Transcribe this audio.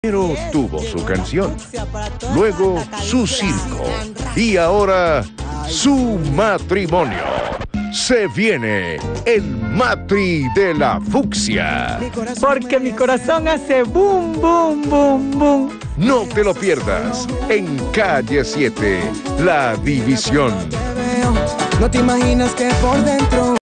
Primero tuvo su canción, luego su circo y ahora su matrimonio. Se viene el matri de la fucsia. Porque mi corazón hace boom, boom, boom, boom. No te lo pierdas en Calle 7, La División. No te imaginas que por dentro